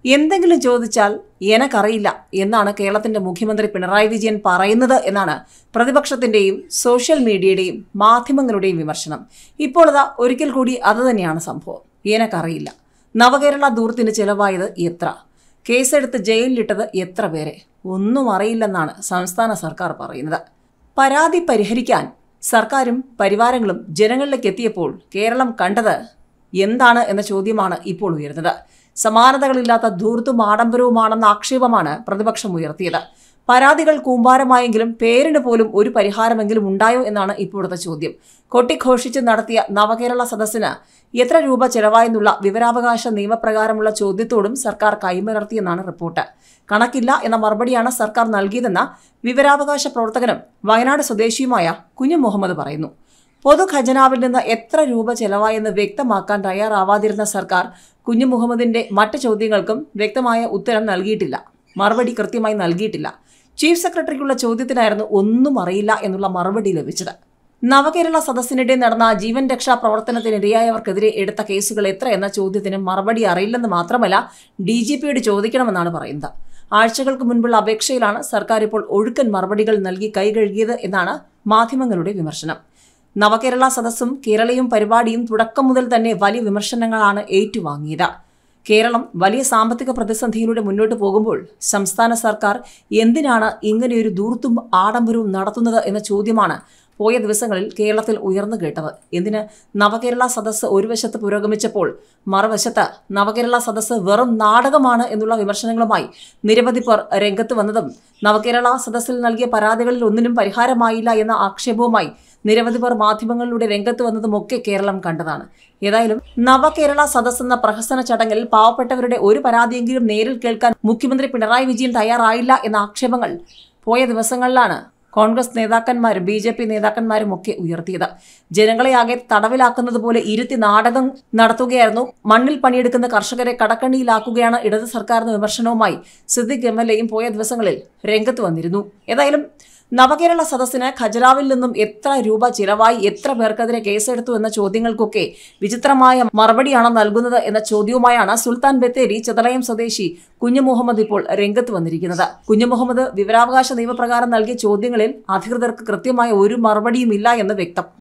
എന്തെങ്കിലും ചോദിച്ചാൽ എനക്കറിയില്ല എന്നാണ് കേരളത്തിന്റെ മുഖ്യമന്ത്രി പിണറായി വിജയൻ പറയുന്നത് എന്നാണ് പ്രതിപക്ഷത്തിന്റെയും സോഷ്യൽ മീഡിയയുടെയും മാധ്യമങ്ങളുടെയും വിമർശനം. ഇപ്പോൾ ഒരിക്കൽ കൂടി അതുതന്നെയാണ് സംഭവം. എനക്കറിയില്ല. നവകേരള ദൂർത്തിന് ചെലവായത് എത്ര? കേസെടുത്ത് ജയിലിലിട്ടത് എത്ര പേരെ? ഒന്നും അറിയില്ലെന്നാണ് സംസ്ഥാന സർക്കാർ പറയുന്നത്. പരാതി പരിഹരിക്കാൻ സർക്കാരും പരിവാരങ്ങളും ജനങ്ങളിലേക്ക് എത്തിയപ്പോൾ കേരളം കണ്ടത് എന്താണ് എന്ന ചോദ്യമാണ് ഇപ്പോൾ ഉയരുന്നത്. സമാനതകളില്ലാത്ത ധൂർത്തും ആഡംബരവുമാണെന്ന ആക്ഷേപമാണ് പ്രതിപക്ഷം ഉയർത്തിയത്. പരാതികൾ കൂമ്പാരമായെങ്കിലും പേരിന് പോലും ഒരു പരിഹാരമെങ്കിലും ഉണ്ടായോ എന്നാണ് ഇപ്പോഴത്തെ ചോദ്യം. കൊട്ടിഘോഷിച്ച് നടത്തിയ നവകേരള സദസ്സിന് എത്ര രൂപ ചെലവായെന്നുള്ള വിവരാവകാശ നിയമപ്രകാരമുള്ള ചോദ്യത്തോടും സർക്കാർ കൈമലർത്തിയെന്നാണ് റിപ്പോർട്ട്. കണക്കില്ല എന്ന മറുപടിയാണ് സർക്കാർ നൽകിയതെന്ന വിവരാവകാശ പ്രവർത്തകനും വയനാട് സ്വദേശിയുമായ കുഞ്ഞു മുഹമ്മദ് പറയുന്നു. പൊതുഖജനാവിൽ നിന്ന് എത്ര രൂപ ചെലവായെന്ന് വ്യക്തമാക്കാൻ തയ്യാറാവാതിരുന്ന സർക്കാർ കുഞ്ഞു മുഹമ്മദിന്റെ മറ്റ് ചോദ്യങ്ങൾക്കും വ്യക്തമായ ഉത്തരം നൽകിയിട്ടില്ല. മറുപടി കൃത്യമായി നൽകിയിട്ടില്ല. ചീഫ് സെക്രട്ടറിക്കുള്ള ചോദ്യത്തിനായിരുന്നു ഒന്നും അറിയില്ല എന്നുള്ള മറുപടി ലഭിച്ചത്. നവകേരള സദസ്സിനിടെ നടന്ന ജീവൻ രക്ഷാ പ്രവർത്തനത്തിനിരയായവർക്കെതിരെ എടുത്ത കേസുകൾ എത്ര എന്ന ചോദ്യത്തിന് മറുപടി അറിയില്ലെന്ന് മാത്രമല്ല DGPയോട് ചോദിക്കണമെന്നാണ് പറയുന്നത്. ആഴ്ചകൾക്ക് മുൻപുള്ള അപേക്ഷയിലാണ് സർക്കാർ ഇപ്പോൾ ഒഴുക്കൻ മറുപടികൾ നൽകി കൈകഴുകിയത് എന്നാണ് മാധ്യമങ്ങളുടെ വിമർശനം. നവകേരള സദസ്സും കേരളയും പരിപാടിയും തുടക്കം മുതൽ തന്നെ വലിയ വിമർശനങ്ങളാണ് ഏറ്റുവാങ്ങിയത്. കേരളം വലിയ സാമ്പത്തിക പ്രതിസന്ധിയിലൂടെ മുന്നോട്ട് പോകുമ്പോൾ സംസ്ഥാന സർക്കാർ എന്തിനാണ് ഇങ്ങനെയൊരു ധൂർത്തും ആഡംബരവും നടത്തുന്നത് എന്ന ചോദ്യമാണ് പോയ ദിവസങ്ങളിൽ കേരളത്തിൽ ഉയർന്നു കേട്ടത്. എന്തിന് നവകേരള സദസ്സ് ഒരു വശത്ത് പുരോഗമിച്ചപ്പോൾ മറുവശത്ത് നവകേരള സദസ്സ് വെറും നാടകമാണ് എന്നുള്ള വിമർശനങ്ങളുമായി നിരവധി പേർ രംഗത്ത് വന്നതും നവകേരള സദസ്സിൽ നൽകിയ പരാതികളിൽ ഒന്നിനും പരിഹാരമായില്ല എന്ന ആക്ഷേപവുമായി നിരവധി പേർ മാധ്യമങ്ങളിലൂടെ രംഗത്ത് വന്നതുമൊക്കെ കേരളം കണ്ടതാണ്. ഏതായാലും നവകേരള സദസ് എന്ന പ്രഹസന ചടങ്ങിൽ പാവപ്പെട്ടവരുടെ ഒരു പരാതിയെങ്കിലും നേരിൽ കേൾക്കാൻ മുഖ്യമന്ത്രി പിണറായി വിജയൻ തയ്യാറായില്ല എന്ന ആക്ഷേപങ്ങൾ പോയ ദിവസങ്ങളിലാണ് കോൺഗ്രസ് നേതാക്കന്മാരും BJP നേതാക്കന്മാരും ഒക്കെ ഉയർത്തിയത്. ജനങ്ങളെ ആകെ തടവിലാക്കുന്നത് പോലെ ഇരുത്തി നാടകം നടത്തുകയായിരുന്നു. മണ്ണിൽ പണിയെടുക്കുന്ന കർഷകരെ കടക്കണിയിലാക്കുകയാണ് ഇടത് സർക്കാർ എന്ന വിമർശനവുമായി സിദ്ദിഖ് MLAയും പോയ ദിവസങ്ങളിൽ രംഗത്ത് വന്നിരുന്നു. ഏതായാലും നവകേരള സദസ്സിന് ഖജനാവിൽ നിന്നും എത്ര രൂപ ചിലവായി, എത്ര പേർക്കെതിരെ കേസെടുത്തു എന്ന ചോദ്യങ്ങൾക്കൊക്കെ വിചിത്രമായ മറുപടിയാണ് നൽകുന്നത് എന്ന ചോദ്യവുമായാണ് സുൽത്താൻ ബത്തേരി ചെതലയം സ്വദേശി കുഞ്ഞു മുഹമ്മദ് ഇപ്പോൾ രംഗത്ത് വന്നിരിക്കുന്നത്. കുഞ്ഞു മുഹമ്മദ് വിവരാവകാശ നിയമപ്രകാരം നൽകിയ ചോദ്യങ്ങളിൽ അധികൃതർക്ക് കൃത്യമായ ഒരു മറുപടിയുമില്ല എന്ന് വ്യക്തം.